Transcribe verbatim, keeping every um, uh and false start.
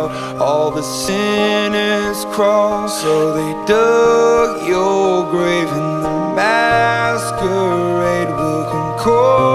out all the sinners crawl. So they dug your grave and the masquerade will come cold.